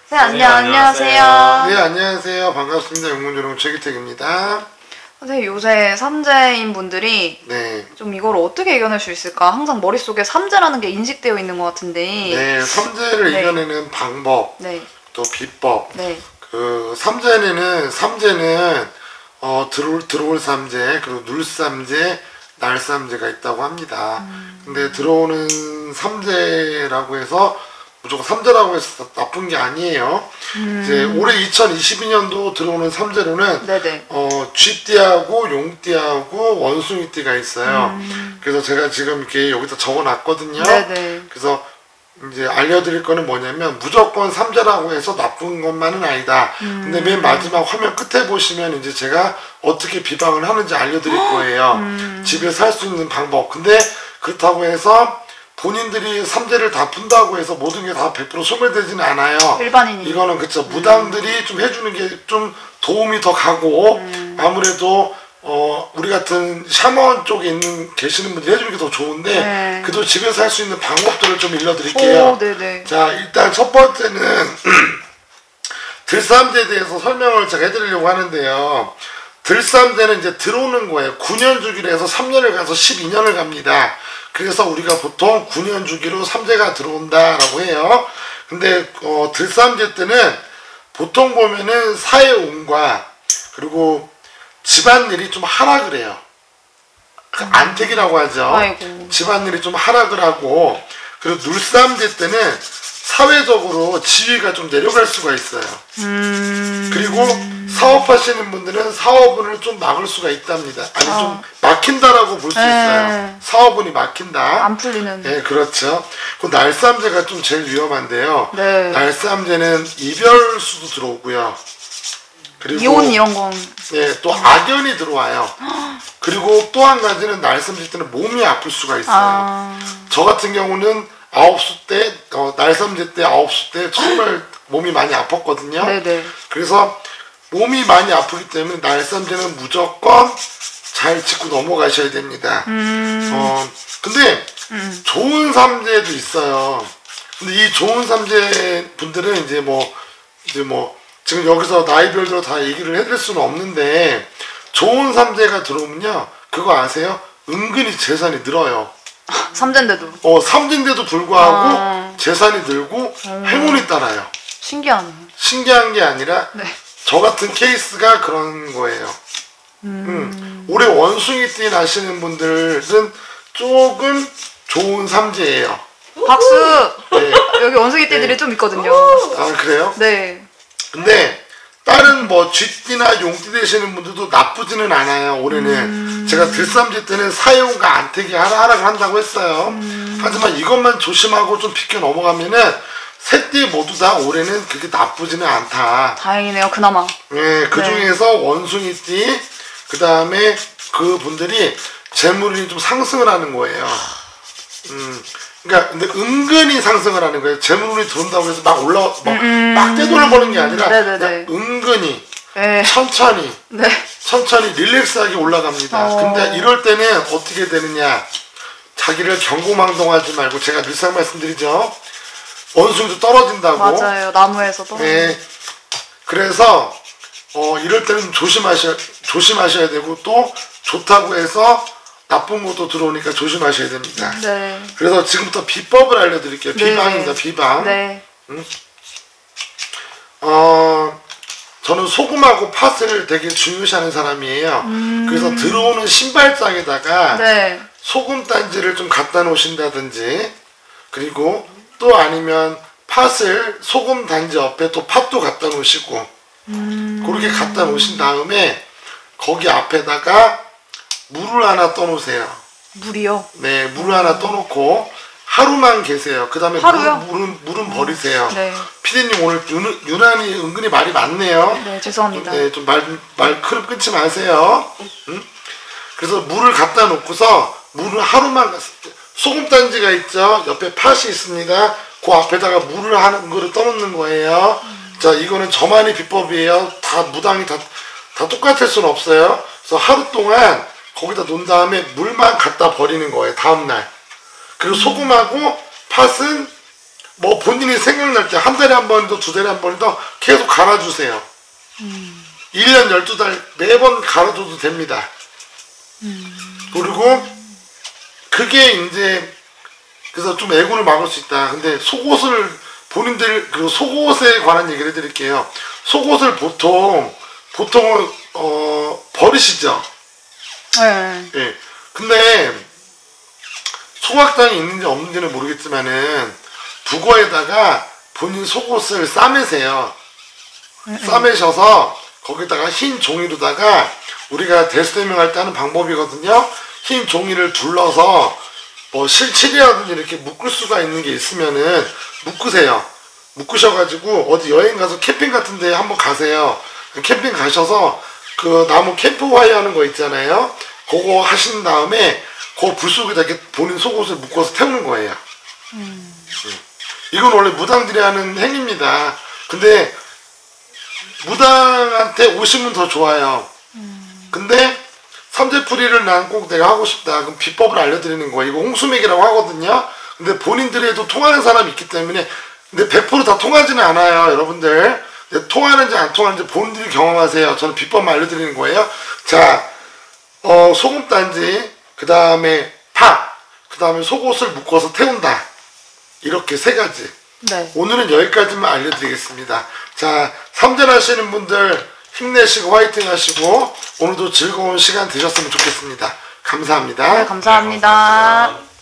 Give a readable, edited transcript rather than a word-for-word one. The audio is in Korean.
네, 안녕하세요. 네, 안녕하세요. 반갑습니다. 영문조롱 최기택입니다. 선생님, 요새 삼재인 분들이 좀 이걸 어떻게 이겨낼 수 있을까? 항상 머릿속에 삼재라는 게 인식되어 있는 것 같은데. 네, 삼재를 이겨내는 방법, 또 비법. 삼재는 들어올 삼재, 그리고 눌삼재, 날삼재가 있다고 합니다. 근데 들어오는 삼재라고 해서 무조건 삼재라고 해서 나쁜 게 아니에요. 이제 올해 2022년도 들어오는 삼재로는 쥐띠하고 용띠하고 원숭이띠가 있어요. 그래서 제가 지금 이렇게 여기다 적어놨거든요. 그래서 이제 알려드릴 거는 뭐냐면 무조건 삼재라고 해서 나쁜 것만은 아니다. 근데 맨 마지막 화면 끝에 보시면 이제 제가 어떻게 비방을 하는지 알려드릴 거예요. 집에서 할 수 있는 방법. 근데 그렇다고 해서 본인들이 삼재를 다 푼다고 해서 모든 게 다 100% 소멸되지는 않아요. 일반인이. 이거는 그쵸. 무당들이 좀 해주는 게 좀 도움이 더 가고 아무래도 우리 같은 샤먼 쪽에 계시는 분들이 해주는 게 더 좋은데 그래도 집에서 할 수 있는 방법들을 좀 일러드릴게요. 자, 일단 첫 번째는 들삼재에 대해서 설명을 제가 해드리려고 하는데요. 들삼재는 이제 들어오는 거예요. 9년 주기로 해서 3년을 가서 12년을 갑니다. 그래서 우리가 보통 9년 주기로 삼재가 들어온다라고 해요. 근데 들삼재 때는 보통 보면은 사회운과 그리고 집안일이 좀 하락을 해요. 안택이라고 하죠. 집안일이 좀 하락을 하고, 그리고 눌삼재 때는 사회적으로 지위가 좀 내려갈 수가 있어요. 그리고 사업하시는 분들은 사업운을 좀 막을 수가 있답니다. 아니 좀 막힌다라고 볼 수 있어요. 사업운이 막힌다. 안 풀리는. 네, 그렇죠. 그 날삼재가 좀 제일 위험한데요. 날삼재는 이별수도 들어오고요. 그리고 이혼 이런 건. 네, 또 악연이 들어와요. 그리고 또 한 가지는 날삼재 때는 몸이 아플 수가 있어요. 저 같은 경우는 날삼재 때 9수 때 정말 몸이 많이 아팠거든요. 그래서 몸이 많이 아프기 때문에 날삼재는 무조건 잘 짚고 넘어가셔야 됩니다. 근데 좋은 삼재도 있어요. 근데 이 좋은 삼재 분들은 이제 뭐 지금 여기서 나이별로 다 얘기를 해드릴 수는 없는데, 좋은 삼재가 들어오면요, 그거 아세요? 은근히 재산이 늘어요. 삼재인데도. 삼재인데도 불구하고 재산이 늘고 행운이 따라요. 신기하네. 신기한 게 아니라 저 같은 케이스가 그런 거예요. 올해 원숭이띠 나시는 분들은 조금 좋은 삼재예요. 박수! 여기 원숭이띠들이 좀 있거든요. 아, 그래요? 근데 다른 쥐띠나 용띠 되시는 분들도 나쁘지는 않아요. 올해는 제가 들삼재 때는 사회운과 안택이 하락을 한다고 했어요. 하지만 이것만 조심하고 좀 비껴 넘어가면은 세 띠 모두 다 올해는 그렇게 나쁘지는 않다. 다행이네요, 그나마. 네, 그 중에서 원숭이띠, 그 다음에 그 분들이 재물이 좀 상승을 하는 거예요. 그러니까 근데 은근히 상승을 하는 거예요. 재물운이 들어온다고 해서 막 떼돈을 버는 게 아니라 그냥 은근히 천천히 릴렉스하게 올라갑니다. 근데 이럴 때는 어떻게 되느냐, 자기를 경고망동하지 말고, 제가 늘상 말씀드리죠, 원숭이도 떨어진다고. 맞아요, 나무에서 떨어진다고. 그래서 이럴 때는 조심하셔야 되고, 또 좋다고 해서 나쁜 것도 들어오니까 조심하셔야 됩니다. 그래서 지금부터 비법을 알려드릴게요. 비방입니다. 비방. 저는 소금하고 팥을 되게 중요시하는 사람이에요. 그래서 들어오는 신발장에다가 소금 단지를 좀 갖다 놓으신다든지, 그리고 또 아니면 팥을 소금 단지 옆에 또 팥도 갖다 놓으시고, 그렇게 갖다 놓으신 다음에 거기 앞에다가 물을 하나 떠놓으세요. 물이요? 네, 물을 하나 떠놓고 하루만 계세요. 그 다음에 물은 버리세요. 피디님 오늘 유난히 은근히 말이 많네요. 죄송합니다. 좀 말 끊지 마세요. 그래서 물을 갖다 놓고서 물을 하루만, 소금단지가 있죠. 옆에 팥이 있습니다. 그 앞에다가 물을 하는 거를 떠놓는 거예요. 자, 이거는 저만의 비법이에요. 다 무당이 다 똑같을 수는 없어요. 그래서 하루 동안 거기다 놓은 다음에 물만 갖다 버리는 거예요. 다음날. 그리고 소금하고 팥은 뭐 본인이 생각날 때 한 달에 한 번이든 두 달에 한 번이든 계속 갈아주세요. 1년 12달 매번 갈아줘도 됩니다. 그리고 그게 이제 그래서 좀 애군을 막을 수 있다. 근데 속옷을 본인들 그리고 속옷에 관한 얘기를 해드릴게요. 속옷을 보통은 버리시죠. 네. 예. 근데 소각당이 있는지 없는지는 모르겠지만은 북어에다가 본인 속옷을 싸매세요. 싸매셔서 거기다가 흰 종이로다가 우리가 대수대명할 때 하는 방법이거든요. 흰 종이를 둘러서 뭐 실칠이라든지 이렇게 묶을 수가 있는 게 있으면은 묶으세요. 묶으셔가지고 어디 여행 가서 캠핑 같은 데 한번 가세요. 캠핑 가셔서 그 나무 캠프파이어 하는 거 있잖아요. 그거 하신 다음에 그 불 속에다 이렇게 본인 속옷을 묶어서 태우는 거예요. 이건 원래 무당들이 하는 행위입니다. 근데 무당한테 오시면 더 좋아요. 근데 삼재풀이를 난 꼭 내가 하고 싶다. 그럼 비법을 알려드리는 거예요. 이거 홍수맥이라고 하거든요. 근데 본인들에도 통하는 사람이 있기 때문에 근데 100% 다 통하지는 않아요. 여러분들 근데 통하는지 안 통하는지 본인들이 경험하세요. 저는 비법만 알려드리는 거예요. 자, 소금단지, 그 다음에 팥, 그 다음에 속옷을 묶어서 태운다. 이렇게 세 가지. 네. 오늘은 여기까지만 알려드리겠습니다. 자, 삼재하시는 분들 힘내시고 화이팅 하시고 오늘도 즐거운 시간 되셨으면 좋겠습니다. 감사합니다. 네, 감사합니다. 네, 감사합니다.